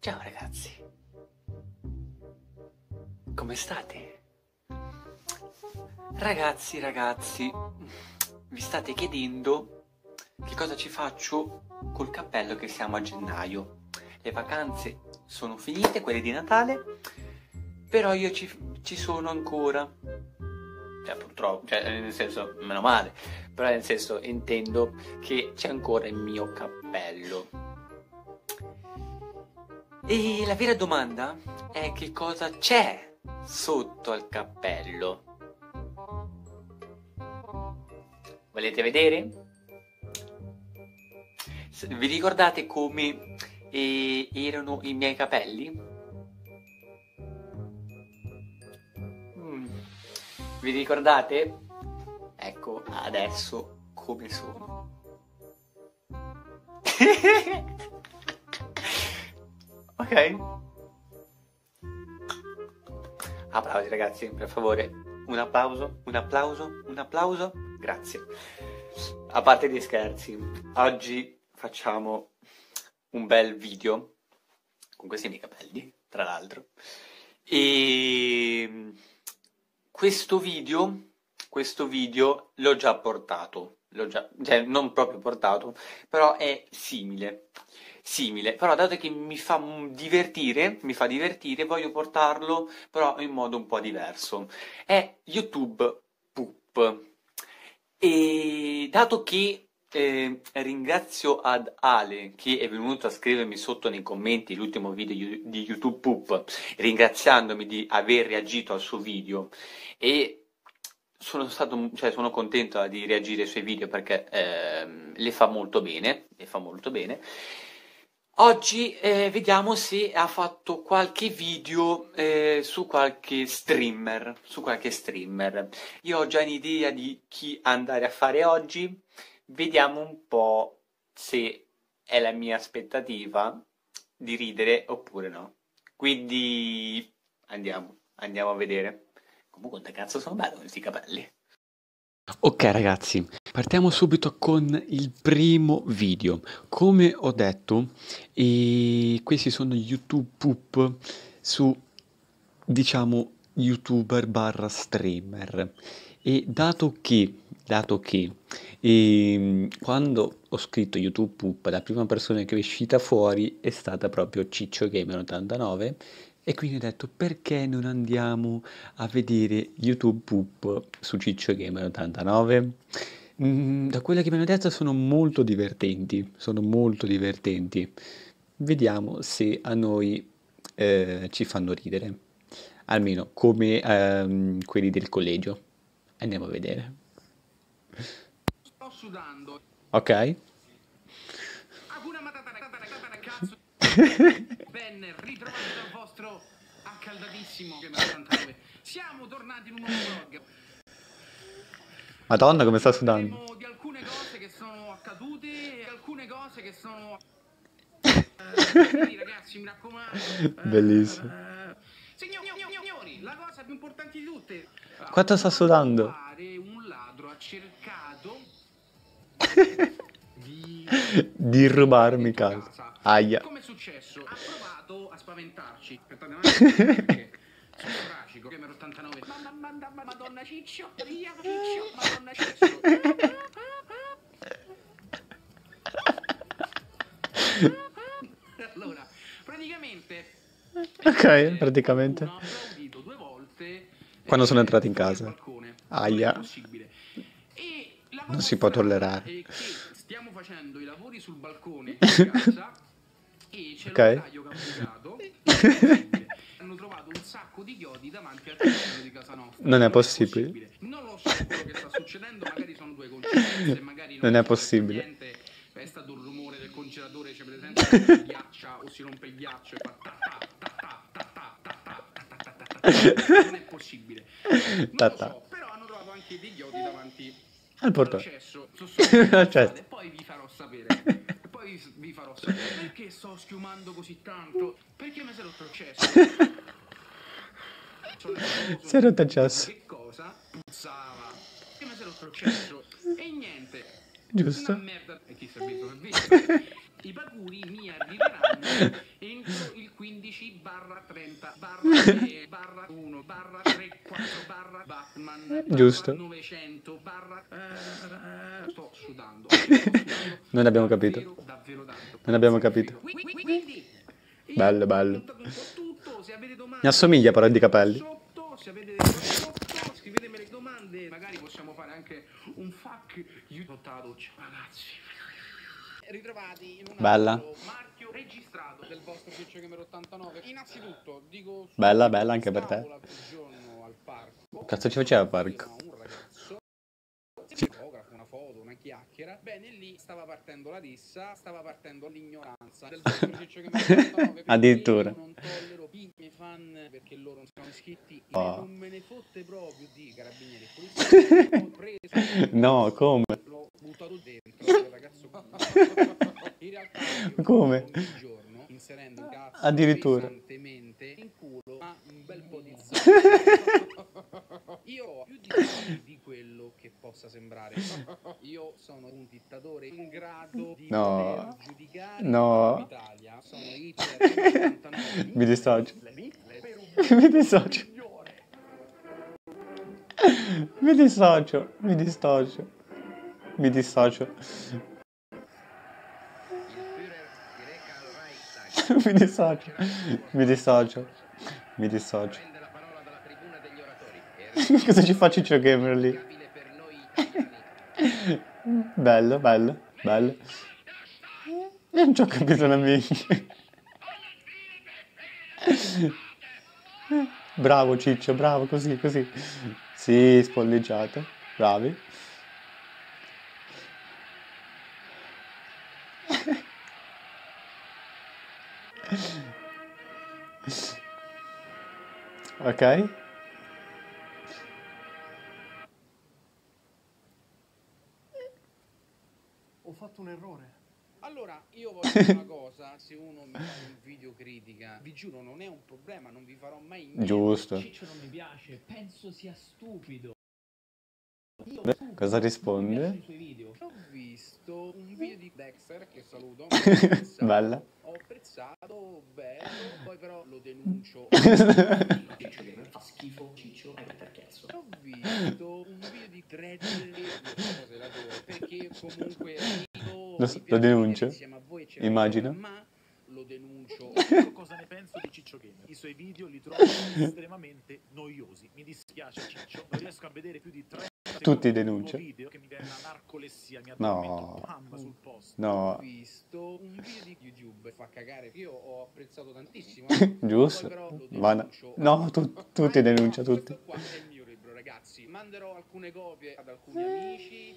Ciao ragazzi, come state? Ragazzi, vi state chiedendo che cosa ci faccio col cappello che siamo a gennaio. Le vacanze sono finite, quelle di Natale, però io ci sono ancora. Purtroppo, nel senso, meno male, però nel senso intendo che c'è ancora il mio cappello. E la vera domanda è che cosa c'è sotto al cappello? Volete vedere? Vi ricordate come erano i miei capelli? Vi ricordate? Ecco adesso come sono. Ok? Applausi ragazzi, per favore. Un applauso. Grazie. A parte gli scherzi, oggi facciamo un bel video con questi miei capelli, tra l'altro. E questo video l'ho già portato. Non proprio portato, però è simile, però dato che mi fa divertire, voglio portarlo però in modo un po' diverso. È YouTube Poop. E dato che ringrazio ad Ale che è venuto a scrivermi sotto nei commenti l'ultimo video di YouTube Poop, ringraziandomi di aver reagito al suo video, e sono contento di reagire ai suoi video perché le fa molto bene. Oggi vediamo se ha fatto qualche video su qualche streamer. Io ho già un'idea di chi andare a fare oggi. Vediamo un po' se è la mia aspettativa di ridere oppure no. Quindi andiamo a vedere. Comunque, quanto cazzo sono belli questi capelli. Ok ragazzi, partiamo subito con il primo video. Come ho detto, questi sono YouTube Poop su, diciamo, youtuber barra streamer. E dato che quando ho scritto YouTube Poop, la prima persona che è uscita fuori è stata proprio Ciccio Gamer 89, e quindi ho detto perché non andiamo a vedere YouTube Poop su Ciccio Gamer 89? Da quello che mi hanno detto sono molto divertenti. Vediamo se a noi ci fanno ridere, almeno come quelli del collegio. Andiamo a vedere. Sto sudando. Ok? Hakuna Matata, cazzo. Ben ritrovato dal vostro accaldatissimo Gamer 89. Siamo tornati in un nuovo vlog. Madonna, come sta sudando. Parleremo di alcune cose che sono accadute e alcune cose che sono quindi ragazzi, mi raccomando. Bellissimo. Signori, la cosa più importante di tutte. Quanto sta sudando? Un ladro ha cercato di rubarmi casa. Aia. Come è successo? Ha provato a spaventarci. Aspettate un attimo, perché sono fracico. Gamer 89. Madonna Ciccio, Madonna Ciccio. Allora, praticamente. Ok, praticamente. Ho applaudito 2 volte quando sono entrato in casa. balcone. Aia. Non è possibile. E la Non cosa si può strana tollerare. è che stiamo facendo i lavori sul balcone di casa e c'è l'operaio che ha bucato. Hanno trovato un sacco di chiodi davanti al castello di casa nostra. Non è possibile. Non lo so quello che sta succedendo, magari sono 2 coincidenze, magari non è possibile. Niente. È stato un rumore del congelatore, c'è presente che si ghiaccia o si rompe il ghiaccio e fa ta ta ta ta ta ta ta ta ta ta ta. Non è possibile. Non lo so, però hanno trovato anche dei chiodi davanti al portone. E poi vi farò sapere. Perché sto schiumando così tanto? Perché mi si è rotto il cesso? Si è rotto il cesso. Che cosa? Puzzava. Perché mi si è rotto il cesso? E niente. Giusto. Una merda. E chi si è visto? I parcuri mi arriveranno entro il 30 barra 1 barra 3 4 barra Batman Giusto. 900 barra sto sudando. Non abbiamo capito. Davvero tanto. Non abbiamo capito. Quindi Bello, bello. un po' tutto, se avete domande Mi assomiglia però di capelli. sotto, se avete delle cose sotto, scrivetemi le domande, magari possiamo fare anche un fuck you sotto la doccia. Ragazzi, ritrovati in un Bella. altro marchio registrato del vostro Ciccio Gamer 89. Innanzitutto dico Bella, bella anche per te. stavo l'altro giorno al parco. Cazzo ci faceva al parco? C'era un ragazzo, si fotografo, una foto, una chiacchiera. Bene, lì stava partendo la rissa, stava partendo l'ignoranza del vostro Ciccio Gamer 89. perché Addirittura. io non tollero i miei fan perché loro non sono iscritti. Oh. Non me ne fotte proprio di carabinieri e polizia. Ho preso No, come? l'ho buttato dentro quel ragazzo. In realtà io Come? ogni giorno inserendo il cazzo Addirittura. pesantemente in culo ma un bel po' di zona. Io ho più di quello che possa sembrare. Io sono un dittatore in grado di No. poter giudicare No. l'Italia. Sono Hitler 99. Mi dissocio. Mi dissocio. Mi dissocio. Mi dissocio. Mi dissocio. Mi dissocio. Mi dissocio. Mi dissocio. Cosa ci fa Ciccio Gamer lì? Bello, bello, bello. Io non ci ho capito una minchia. Bravo Ciccio, bravo, così, così. Sì, spolleggiato. Bravi. Ok? Ho fatto un errore. Allora, io voglio dire una cosa, se uno mi fa un video critica, vi giuro non è un problema, non vi farò mai niente. Giusto. Ciccio non mi piace, penso sia stupido. Cosa risponde? Non mi piacciono i suoi video. Ho visto un video di Dexter, che saluto, Bella. ho apprezzato, bello, poi però lo denuncio. Ciccio Gamer fa schifo, Ciccio è per cazzo. Ho visto un video di Dredd, perché comunque Lo denuncio? insieme a voi c'è Immagino. ma lo denuncio. Io cosa ne penso di Ciccio Gamer? I suoi video li trovo estremamente noiosi. Mi dispiace Ciccio, non riesco a vedere più di 3 Tutti secondi denunce. di un video che mi viene la narcolessia, mi No. addormento pam sul posto. Ho No, visto un video di YouTube, fa cagare, io ho apprezzato tantissimo. giusto. Poi però lo Ma denuncio. no, tutti denuncia, tutti. Questo qua è il mio libro, ragazzi. Manderò alcune copie ad alcuni amici.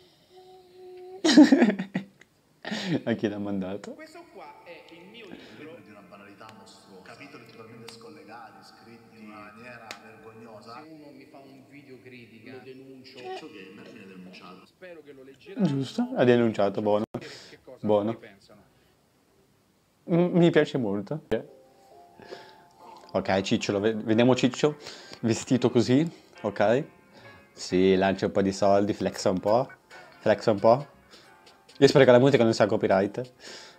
A chi l'ha mandato? Questo qua è il mio libro. Di una banalità mostruosa, capitoli totalmente scollegati, scritti in una maniera vergognosa. Se uno mi fa un video critica, lo denuncio. Ciccio Gamer mi ha denunciato. Spero che lo leggerà. Giusto, ha denunciato, buono. Che cosa Buono. ne pensano? Mi piace molto. Ok, Ciccio, vediamo Ciccio vestito così, ok? Sì, lancia un po' di soldi, flexa un po'. Flexa un po'. Io spero che la musica non sia copyright.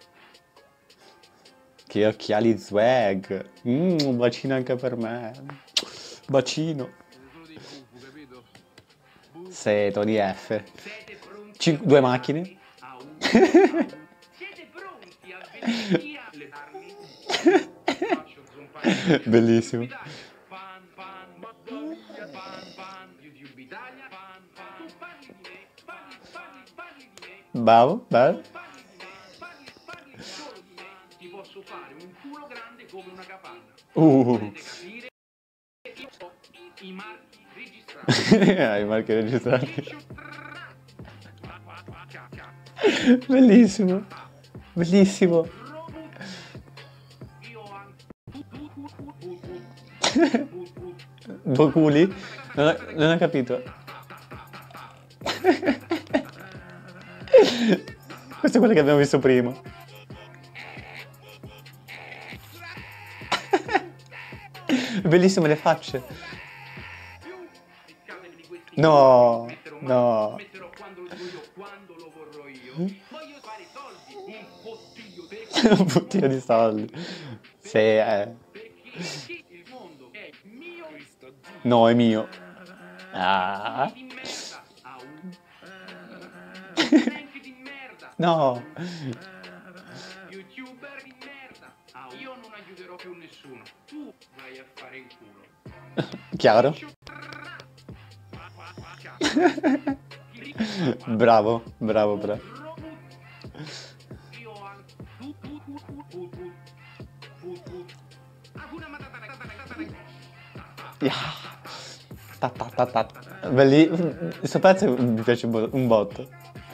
Che occhiali swag. Un bacino anche per me. Bacino. Solo dei bufu, capito? Sì, Tony F. Siete pronti? Due macchine. Siete pronti a vedere via le armi? Faccio zompare. Bellissimo. Pan, pan, Madonna, pan, pan, YouTube Italia, pan, pan. Tu parli di me, parli di me. Bravo, bello. Parli di me, parli solo di me. Ti posso fare un culo grande come una capanna. Potete capire che io ho i marchi registrati. Hai i marchi registrati. Bellissimo. Bellissimo. Io ho anche Due culi? Non ho capito. Questo è quello che abbiamo visto prima. Bellissime le facce. No, no. metterò quando lo dico io, quando lo vorrò io. Voglio fare soldi, un bottiglio per Un bottino di soldi. Sì, perché Il mondo è mio. No, è mio. Ah. Di merda. Tank di merda. No. YouTuber di merda. Io non aiuterò più nessuno. Tu vai a fare il culo. Chiaro? Bravo, bravo, bravo. Io anche. Ta ta ta ta. Questo pezzo mi piace un botto.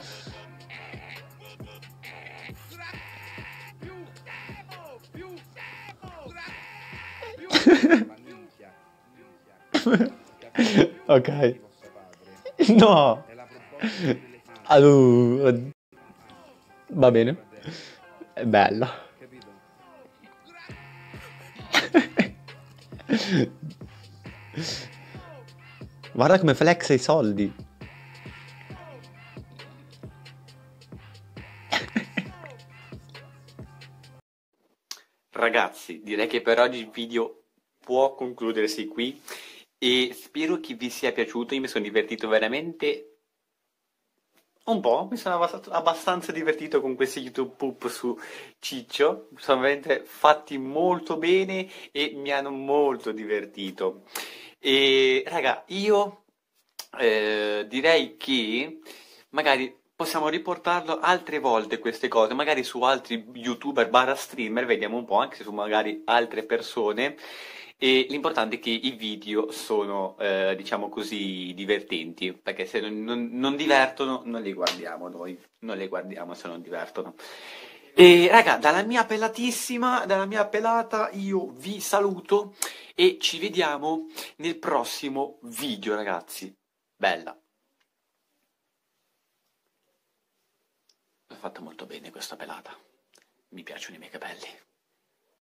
Ok. No. Allora, va bene. È bella. Guarda come flexa i soldi. Ragazzi, direi che per oggi il video può concludersi qui e spero che vi sia piaciuto. Io mi sono divertito veramente un po', mi sono abbastanza divertito con questi YouTube poop su Ciccio, sono veramente fatti molto bene e mi hanno molto divertito. E raga, io direi che magari possiamo riportarlo altre volte queste cose, magari su altri YouTuber barra streamer, vediamo un po', anche su magari altre persone. E l'importante è che i video sono, diciamo così, divertenti, perché se non divertono non li guardiamo noi, non li guardiamo se non divertono. E raga, dalla mia pelata, io vi saluto e ci vediamo nel prossimo video, ragazzi. Bella. L'ho fatta molto bene questa pelata. Mi piacciono i miei capelli.